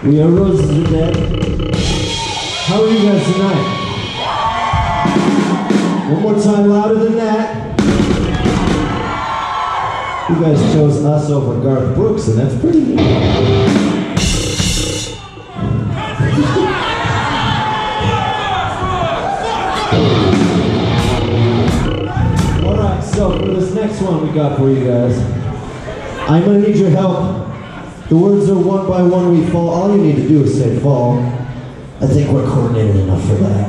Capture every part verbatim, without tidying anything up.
We are Roses Are Dead. How are you guys tonight? One more time, louder than that. You guys chose us over Garth Brooks, and that's pretty neat. Alright, so for this next one we got for you guys, I'm gonna need your help. The words are one by one we fall. All you need to do is say fall. I think we're coordinated enough for that.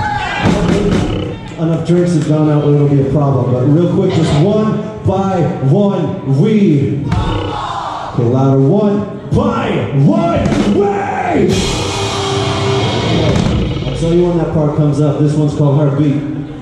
Enough drinks have gone out where it'll be a problem, but real quick, just one by one we. Okay, louder. One by one we. I'll tell you when that part comes up. This one's called Heartbeat.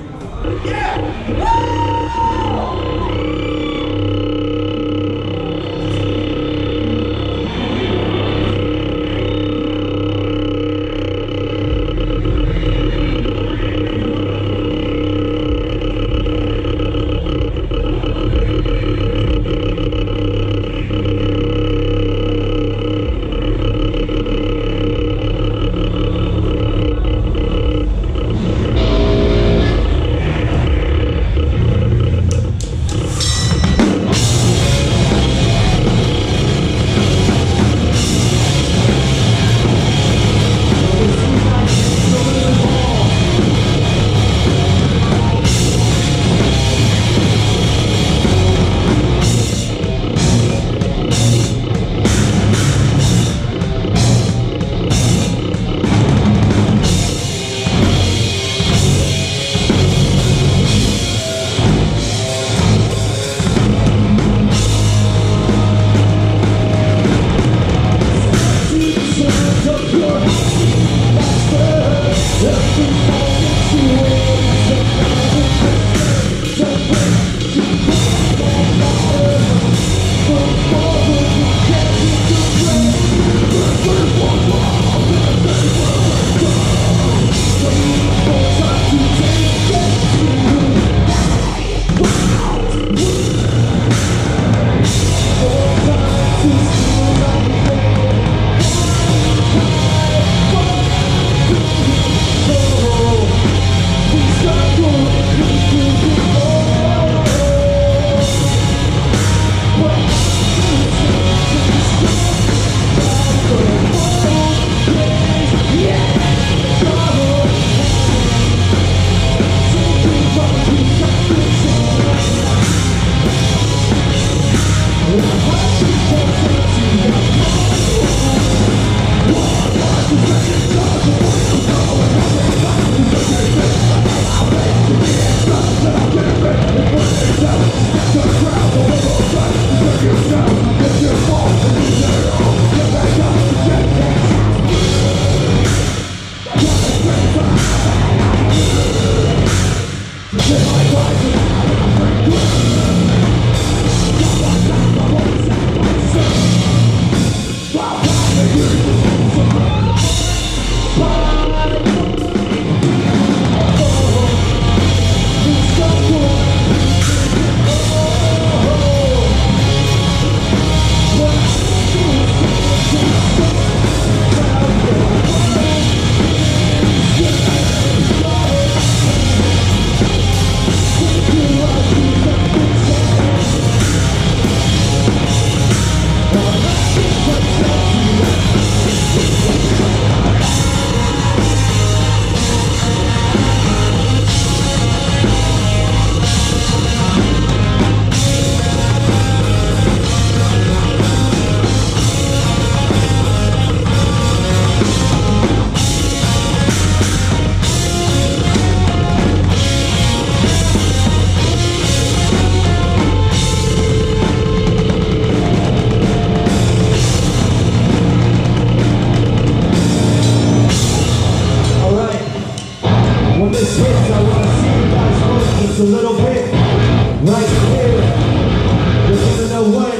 A little bit right here. You're gonna know when.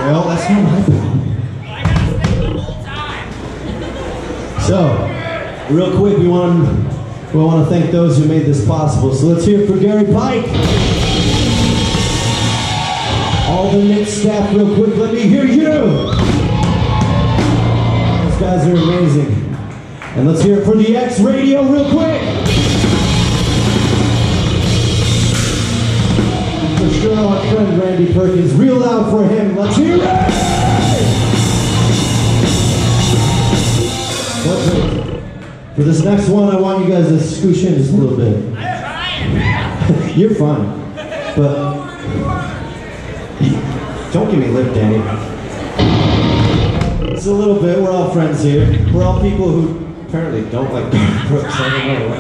Well, that's not my problem. So, real quick, we want we want to thank those who made this possible. So let's hear it for Gary Pike. All the Nick staff, real quick, let me hear you. Those guys are amazing. And let's hear it for the X Radio, real quick. For sure, our friend Randy Perkins, real loud for him. Let's hear it. That's it. For this next one, I want you guys to scoosh in just a little bit. You're fine, but don't give me lip, Danny. It's a little bit. We're all friends here. We're all people who apparently don't like Garth Brooks. I don't know.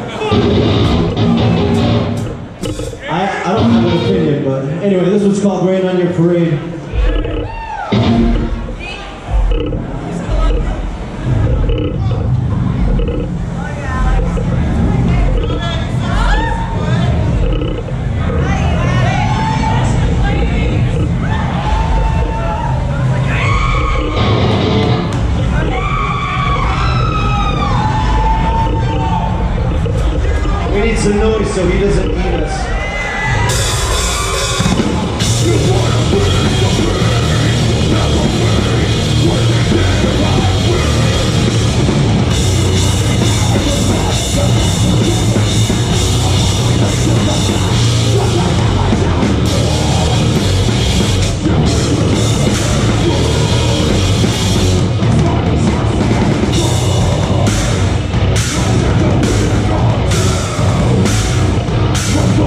I, I don't have an opinion, but anyway, this one's called Rain on Your Parade. We need some noise so he doesn't eat us. What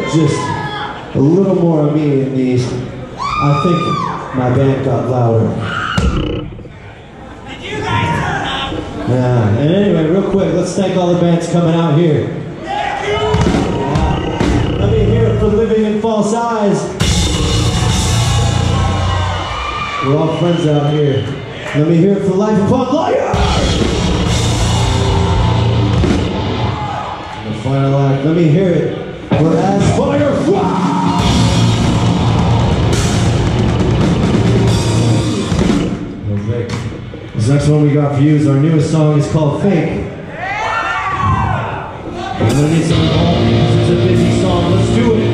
just a little more of me in these. I think my band got louder. Did you guys turn up? Yeah, and anyway, real quick, let's thank all the bands coming out here. Yeah. Let me hear it for Living in False Eyes. We're all friends out here. Let me hear it for Life Upon Liars. And the final act, let me hear it for As Fire Fly. This next one we got for you is our newest song. It's called Fake. We're gonna need some involvement because it's a busy song. Let's do it.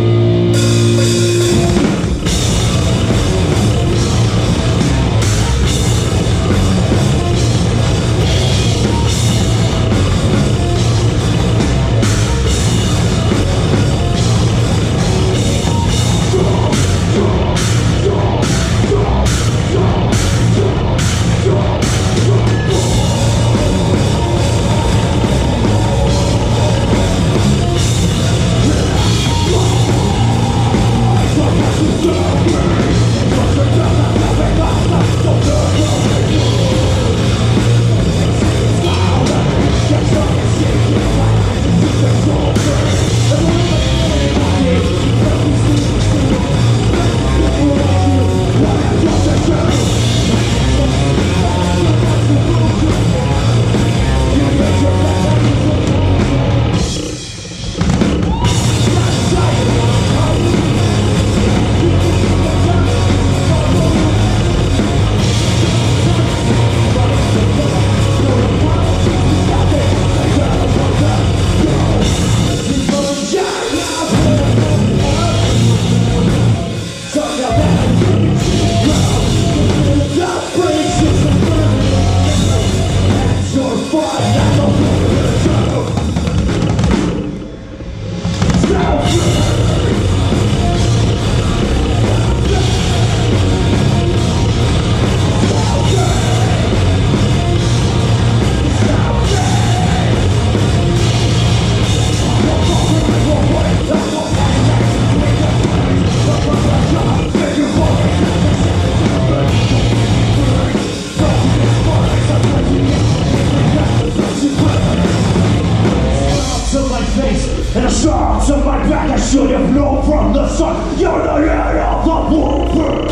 And a shot to my back, I should have known from the sun. You're the head of the movement.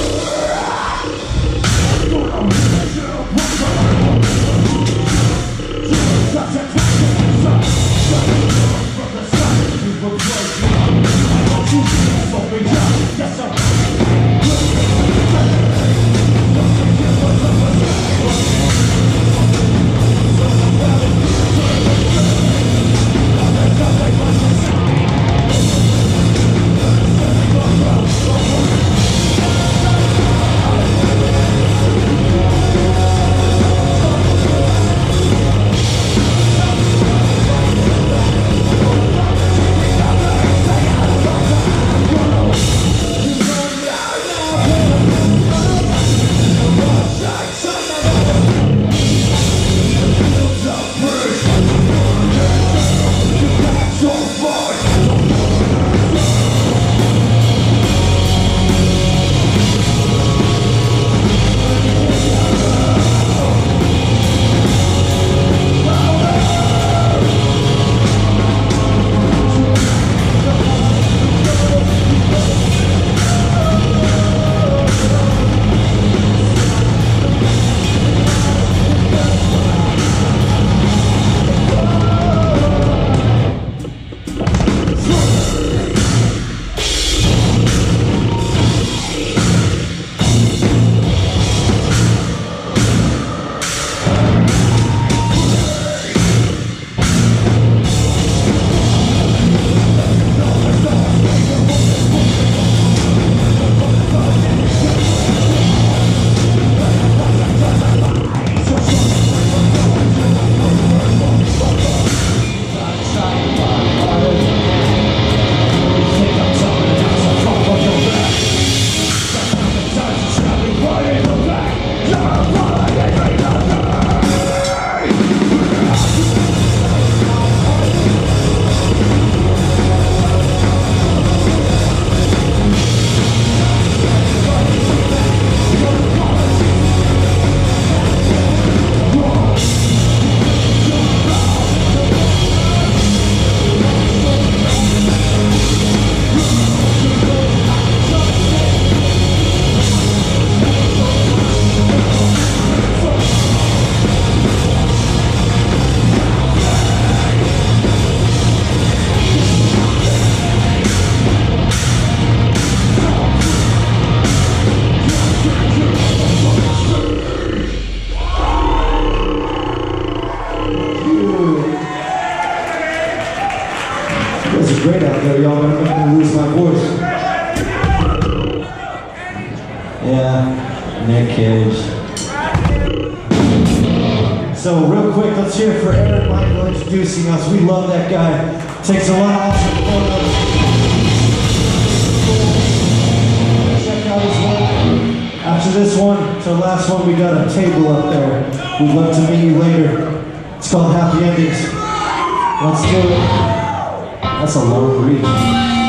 y'all gonna make me lose my voice. Yeah, Nick Cage. So real quick, let's hear it for Eric Michael introducing us. We love that guy. Takes a lot of awesome photos. Check out his work. After this one, to the last one, we got a table up there. We'd love to meet you later. It's called Happy Endings. Let's do it. That's a long reach.